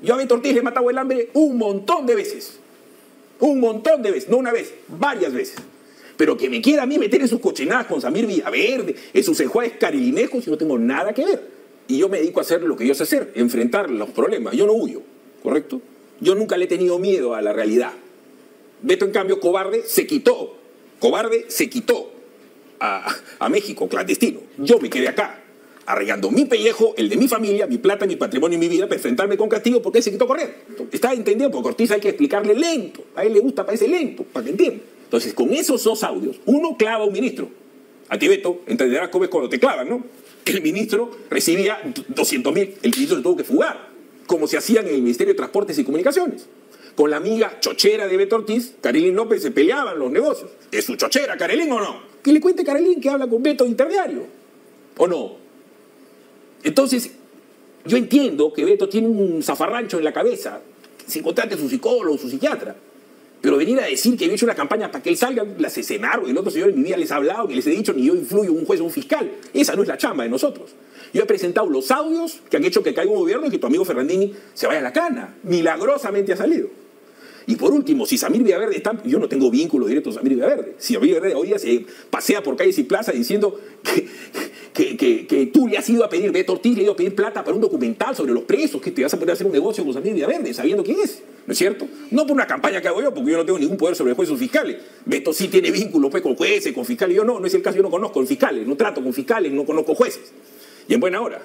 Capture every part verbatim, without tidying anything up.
Yo a Beto Ortiz le he matado el hambre un montón de veces. Un montón de veces, no una vez, varias veces. Pero que me quiera a mí meter en sus cochinadas con Samir Villaverde, en sus enjuagues carilinescos, yo no tengo nada que ver. Y yo me dedico a hacer lo que yo sé hacer, enfrentar los problemas. Yo no huyo, ¿correcto? Yo nunca le he tenido miedo a la realidad. Beto, en cambio, cobarde, se quitó. Cobarde, se quitó a, a México, clandestino. Yo me quedé acá, arriesgando mi pellejo, el de mi familia, mi plata, mi patrimonio y mi vida para enfrentarme con Castillo porque él se quitó a correr. ¿Está entendiendo? Porque Ortiz hay que explicarle lento. A él le gusta, parece lento, para que entienda. Entonces, con esos dos audios, uno clava a un ministro. A ti, Beto, entenderás cómo es cuando te clavan, ¿no? El ministro recibía doscientos mil, el ministro se tuvo que fugar, como se hacían en el Ministerio de Transportes y Comunicaciones. Con la amiga chochera de Beto Ortiz, Karelyn López, se peleaban los negocios. ¿Es su chochera, Karelyn, o no? Que le cuente Karelyn que habla con Beto interdiario, ¿o no? Entonces, yo entiendo que Beto tiene un zafarrancho en la cabeza, sin contarte su psicólogo, su psiquiatra. Pero venir a decir que yo he hecho una campaña para que él salga, la Cesenaro y el otro señor en mi vida les ha hablado, que les he dicho, ni yo influyo un juez o un fiscal. Esa no es la chamba de nosotros. Yo he presentado los audios que han hecho que caiga un gobierno y que tu amigo Ferrandini se vaya a la cana. Milagrosamente ha salido. Y por último, si Samir Villaverde está... Yo no tengo vínculos directos a Samir Villaverde. Si Samir Villaverde hoy día se pasea por calles y plazas diciendo que, que, que, que tú le has ido a pedir, Beto Ortiz le ha ido a pedir plata para un documental sobre los presos, que te vas a poder hacer un negocio con Samir Villaverde, sabiendo quién es, ¿no es cierto? No por una campaña que hago yo, porque yo no tengo ningún poder sobre jueces o fiscales. Beto sí tiene vínculos pues, con jueces, con fiscales. Yo no, no es el caso, yo no conozco con fiscales, no trato con fiscales, no conozco jueces. Y en buena hora.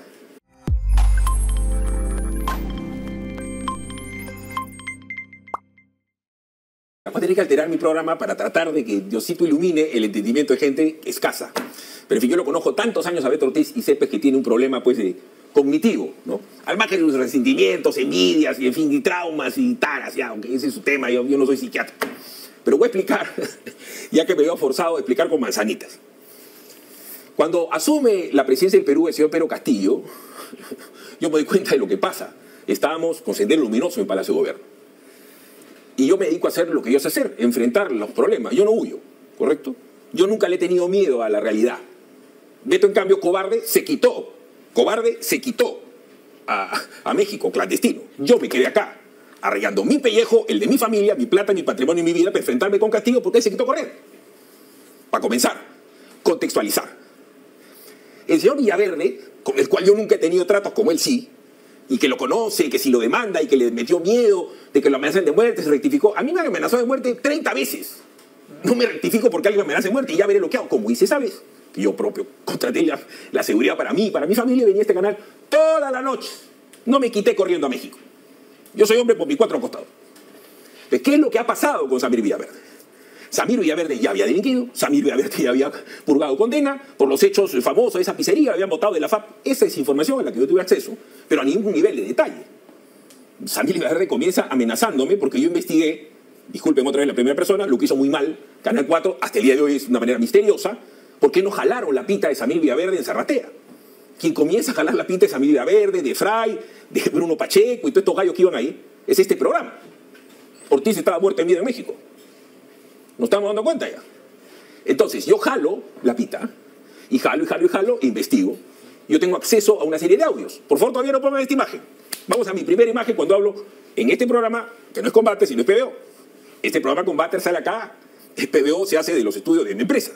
Voy a tener que alterar mi programa para tratar de que Diosito ilumine el entendimiento de gente escasa. Pero en fin, yo lo conozco tantos años a Beto Ortiz y sé pues, que tiene un problema pues, de, cognitivo, ¿no? Al margen de sus resentimientos, envidias y en fin, y traumas y taras, ya, aunque ese es su tema, yo, yo no soy psiquiatra. Pero voy a explicar, ya que me veo forzado a explicar con manzanitas. Cuando asume la presidencia del Perú el señor Pedro Castillo, yo me doy cuenta de lo que pasa. Estábamos con Sendero Luminoso en Palacio de Gobierno. Y yo me dedico a hacer lo que yo sé hacer, enfrentar los problemas. Yo no huyo, ¿correcto? Yo nunca le he tenido miedo a la realidad. Beto, en cambio, cobarde, se quitó. Cobarde, se quitó a, a México, clandestino. Yo me quedé acá, arriesgando mi pellejo, el de mi familia, mi plata, mi patrimonio y mi vida para enfrentarme con Castillo porque él se quitó a correr. Para comenzar, contextualizar. El señor Villaverde, con el cual yo nunca he tenido tratos como él sí, y que lo conoce, que si lo demanda y que le metió miedo de que lo amenacen de muerte, se rectificó. A mí me han amenazado de muerte treinta veces. No me rectifico porque alguien me amenaza de muerte y ya veré lo que hago. Como hice, ¿sabes? Que yo propio contraté la, la seguridad para mí, para mi familia, y venía a este canal toda la noche. No me quité corriendo a México. Yo soy hombre por mis cuatro costados. ¿Qué es lo que ha pasado con Samir Villaverde? Samir Villaverde ya había delinquido, Samir Villaverde ya había purgado condena por los hechos famosos de esa pizzería, habían votado de la F A P. Esa es información a la que yo tuve acceso, pero a ningún nivel de detalle. Samir Villaverde comienza amenazándome porque yo investigué, disculpen otra vez la primera persona, lo que hizo muy mal, Canal cuatro, hasta el día de hoy es de una manera misteriosa, ¿por qué no jalaron la pita de Samir Villaverde en Zarratea? Quien comienza a jalar la pita de Samir Villaverde, de Fray, de Bruno Pacheco y todos estos gallos que iban ahí, es este programa. Ortiz estaba muerto en vida en México. Nos estamos dando cuenta ya. Entonces, yo jalo la pita, y jalo, y jalo, y jalo, e investigo. Yo tengo acceso a una serie de audios. Por favor, todavía no pongan esta imagen. Vamos a mi primera imagen cuando hablo en este programa, que no es Combate, sino es P B O. Este programa Combate sale acá, el P B O se hace de los estudios de mi empresa.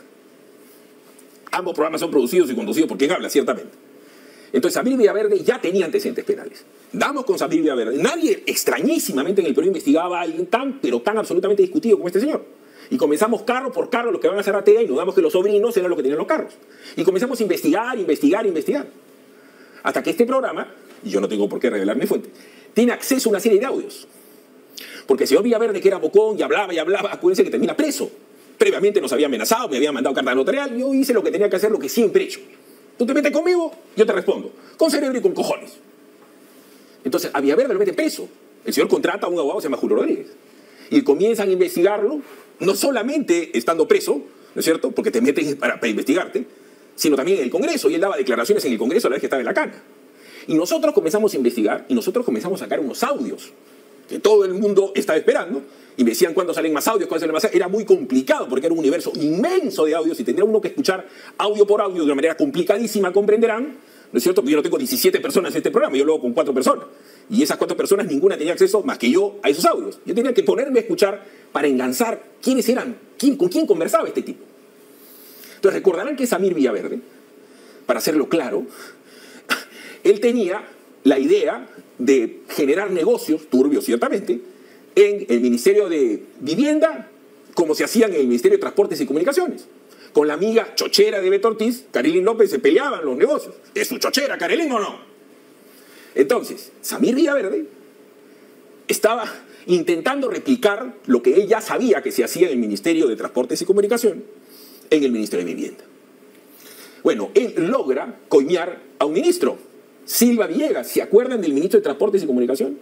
Ambos programas son producidos y conducidos por quien habla, ciertamente. Entonces, Samir Villaverde ya tenía antecedentes penales. Damos con Samir Villaverde. Nadie extrañísimamente en el Perú investigaba a alguien tan, pero tan absolutamente discutido como este señor. Y comenzamos carro por carro los que van a Zarratea y nos damos que los sobrinos eran los que tenían los carros. Y comenzamos a investigar, investigar, investigar. Hasta que este programa, y yo no tengo por qué revelar mi fuente, tiene acceso a una serie de audios. Porque el señor Villaverde, que era bocón y hablaba y hablaba, acuérdense que termina preso. Previamente nos había amenazado, me había mandado carta notarial, yo hice lo que tenía que hacer, lo que siempre he hecho. Tú te metes conmigo, yo te respondo. Con cerebro y con cojones. Entonces, a Villaverde lo mete preso. El señor contrata a un abogado que se llama Julio Rodríguez. Y comienzan a investigarlo, no solamente estando preso, ¿no es cierto? Porque te meten para, para investigarte, sino también en el Congreso. Y él daba declaraciones en el Congreso a la vez que estaba en la cana. Y nosotros comenzamos a investigar y nosotros comenzamos a sacar unos audios que todo el mundo estaba esperando. Y me decían cuándo salen más audios, cuándo salen más audios. Era muy complicado porque era un universo inmenso de audios y tendría uno que escuchar audio por audio de una manera complicadísima, comprenderán, ¿no es cierto? Porque yo no tengo diecisiete personas en este programa, yo lo hago con cuatro personas. Y esas cuatro personas, ninguna tenía acceso más que yo a esos audios. Yo tenía que ponerme a escuchar para enganzar quiénes eran, quién, con quién conversaba este tipo. Entonces recordarán que Samir Villaverde, para hacerlo claro, él tenía la idea de generar negocios, turbios ciertamente, en el Ministerio de Vivienda, como se hacían en el Ministerio de Transportes y Comunicaciones. Con la amiga chochera de Beto Ortiz, Carolyn López, se peleaban los negocios. ¿Es su chochera, Carolyn, o no? Entonces, Samir Villaverde estaba intentando replicar lo que él ya sabía que se hacía en el Ministerio de Transportes y Comunicaciones, en el Ministerio de Vivienda. Bueno, él logra coimear a un ministro, Silva Villegas. ¿Se acuerdan del ministro de Transportes y Comunicaciones?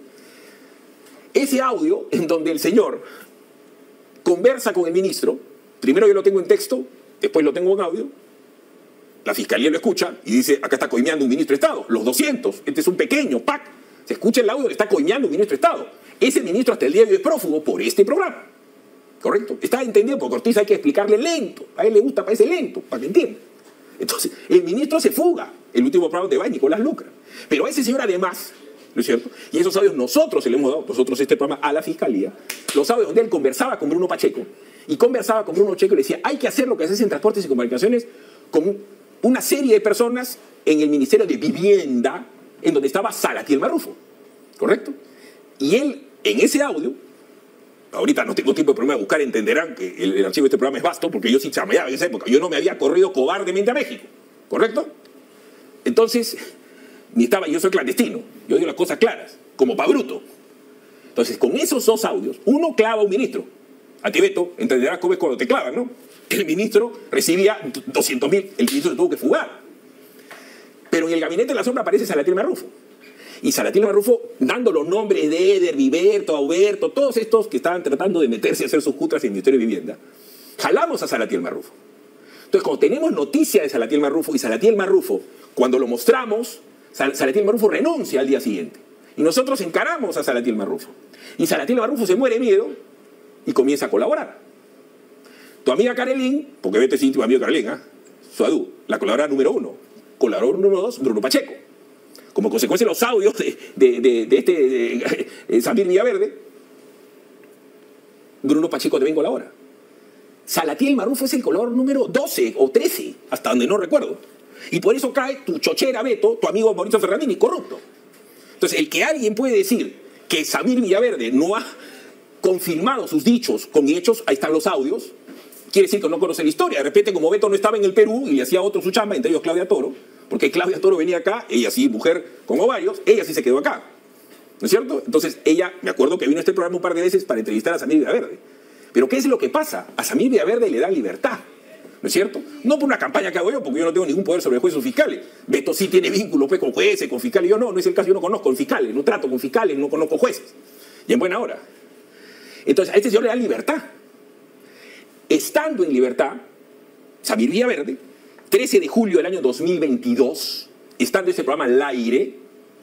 Ese audio en donde el señor conversa con el ministro, primero yo lo tengo en texto, después lo tengo en audio, la fiscalía lo escucha y dice, acá está coimeando un ministro de Estado, los doscientos, este es un pequeño pack, se escucha el audio, le está coimeando un ministro de Estado. Ese ministro hasta el día de hoy es prófugo por este programa, ¿correcto? Está entendido, porque Ortiz hay que explicarle lento, a él le gusta, parece lento, para que entienda. Entonces, el ministro se fuga, el último programa de va Nicolás Lucra. Pero a ese señor además, ¿no es cierto? Y esos audios nosotros se le hemos dado, nosotros este programa, a la fiscalía, los audios donde él conversaba con Bruno Pacheco, y conversaba con Bruno Pacheco y le decía, hay que hacer lo que se hace en Transportes y Comunicaciones con una serie de personas en el Ministerio de Vivienda, en donde estaba Salatiel Marrufo, ¿correcto? Y él, en ese audio, ahorita no tengo tiempo de problema de buscar, entenderán que el, el archivo de este programa es vasto, porque yo sí chameaba en esa época, yo no me había corrido cobardemente a México, ¿correcto? Entonces, ni estaba, yo soy clandestino, yo digo las cosas claras, como pa' bruto. Entonces, con esos dos audios, uno clava a un ministro. A ti, Beto, entenderás cómo es cuando te clavan, ¿no? El ministro recibía doscientos mil, el ministro se tuvo que fugar. Pero en el gabinete de la sombra aparece Salatiel Marrufo. Y Salatiel Marrufo, dando los nombres de Eder, Viverto, Auberto, todos estos que estaban tratando de meterse a hacer sus cutras en el Ministerio de Vivienda, jalamos a Salatiel Marrufo. Entonces, cuando tenemos noticia de Salatiel Marrufo, y Salatiel Marrufo, cuando lo mostramos, Sal Salatiel Marrufo renuncia al día siguiente. Y nosotros encaramos a Salatiel Marrufo. Y Salatiel Marrufo se muere de miedo y comienza a colaborar. Tu amiga Carolyn, porque Beto es íntimo amigo de Carolyn, ¿eh? Suadú, la colaboradora número uno. Colaborador número dos, Bruno Pacheco. Como consecuencia de los audios de, de, de, de este de, de Samir Villaverde, Bruno Pacheco también colabora. Salatiel Marrufo es el colaborador número doce o trece, hasta donde no recuerdo. Y por eso cae tu chochera, Beto, tu amigo Mauricio Ferrandini, corrupto. Entonces, el que alguien puede decir que Samir Villaverde no ha confirmado sus dichos con hechos, ahí están los audios, quiere decir que no conoce la historia. De repente, como Beto no estaba en el Perú y le hacía otro su chamba, entre ellos Claudia Toro, porque Claudia Toro venía acá, ella sí, mujer con ovarios, ella sí se quedó acá. ¿No es cierto? Entonces, ella, me acuerdo que vino a este programa un par de veces para entrevistar a Samir Villaverde. Pero ¿qué es lo que pasa? A Samir Villaverde le da libertad. ¿No es cierto? No por una campaña que hago yo, porque yo no tengo ningún poder sobre jueces o fiscales. Beto sí tiene vínculos pues, con jueces, con fiscales. Yo no, no es el caso, yo no conozco fiscales, no trato con fiscales, no conozco jueces. Y en buena hora. Entonces, a este señor le da libertad. Estando en libertad, Samir Villaverde, trece de julio del año dos mil veintidós, estando ese programa al aire,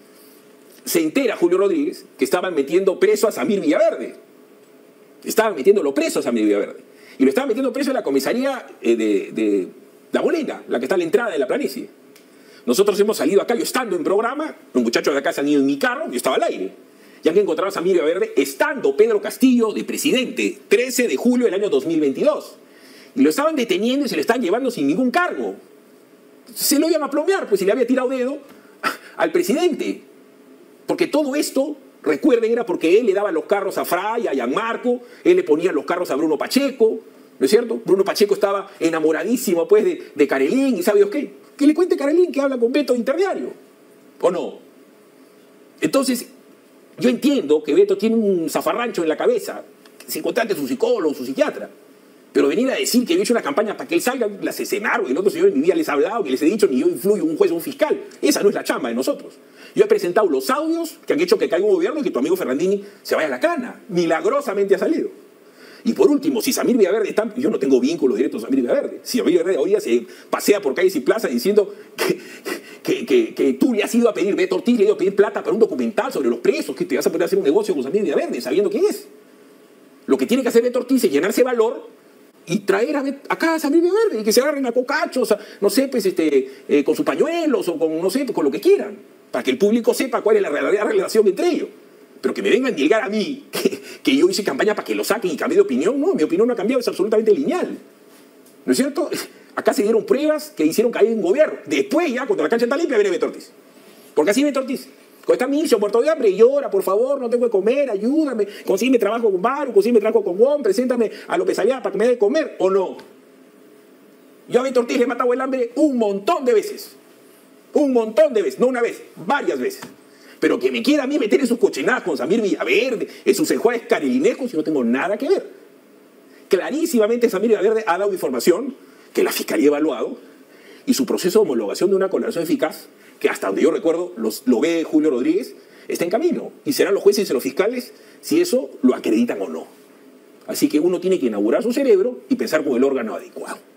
se entera Julio Rodríguez que estaban metiendo preso a Samir Villaverde. Estaban metiéndolo preso a Samir Villaverde. Y lo estaban metiendo preso en la comisaría de, de La Molina, la que está a la entrada de la planicie. Nosotros hemos salido acá, yo estando en programa, los muchachos de acá se han ido en mi carro, yo estaba al aire. Y han encontrado a Samir Villaverde estando Pedro Castillo de presidente, trece de julio del año dos mil veintidós. Y lo estaban deteniendo y se lo estaban llevando sin ningún cargo. Se lo iban a plomear, pues si le había tirado dedo al presidente. Porque todo esto, recuerden, era porque él le daba los carros a Fray, a Gianmarco, él le ponía los carros a Bruno Pacheco, ¿no es cierto? Bruno Pacheco estaba enamoradísimo pues de, de Carolyn, y ¿sabe Dios qué? Que le cuente Carolyn que habla con Beto interdiario, ¿o no? Entonces, yo entiendo que Beto tiene un zafarrancho en la cabeza, sin contarte su psicólogo, su psiquiatra, pero venir a decir que yo he hecho una campaña para que él salga, las escenaron, y el otro señor en mi vida les ha hablado, que les he dicho, ni yo influyo un juez o un fiscal, esa no es la chamba de nosotros. Yo he presentado los audios que han hecho que caiga un gobierno y que tu amigo Ferrandini se vaya a la cana. Milagrosamente ha salido. Y por último, si Samir Villaverde está... Yo no tengo vínculos directos a Samir Villaverde. Si Samir Villaverde hoy día se pasea por calles y plazas diciendo que, que, que, que tú le has ido a pedir, Beto Ortiz le ha ido a pedir plata para un documental sobre los presos, que te vas a poder hacer un negocio con Samir Villaverde, sabiendo quién es. Lo que tiene que hacer Beto Ortiz es llenarse valor y traer a Bet acá a Samir Villaverde y que se agarren a cocachos, a, no sé, pues este, eh, con sus pañuelos o con, no sé, con lo que quieran. para que el público sepa cuál es la verdadera relación entre ellos. Pero que me vengan a llegar a mí que, que yo hice campaña para que lo saquen y cambie de opinión, no, mi opinión no ha cambiado, es absolutamente lineal. ¿No es cierto? Acá se dieron pruebas que hicieron caer un gobierno. Después, ya, cuando la cancha está limpia, viene Beto Ortiz. Porque así Beto Ortiz. Cuando está Micio, muerto de hambre, llora, por favor, no tengo que comer, ayúdame, consígueme trabajo con Baru, consígueme trabajo con Juan, preséntame a López Aliaga para que me dé de comer, ¿o no? Yo a Beto Ortiz le he matado el hambre un montón de veces. Un montón de veces, no una vez, varias veces. Pero que me quiera a mí meter en sus cochinadas con Samir Villaverde, en sus enjuagues carilinescos, y no tengo nada que ver. Clarísimamente Samir Villaverde ha dado información que la Fiscalía ha evaluado y su proceso de homologación de una colaboración eficaz, que hasta donde yo recuerdo los, lo ve Julio Rodríguez, está en camino. Y serán los jueces y los fiscales si eso lo acreditan o no. Así que uno tiene que inaugurar su cerebro y pensar con el órgano adecuado.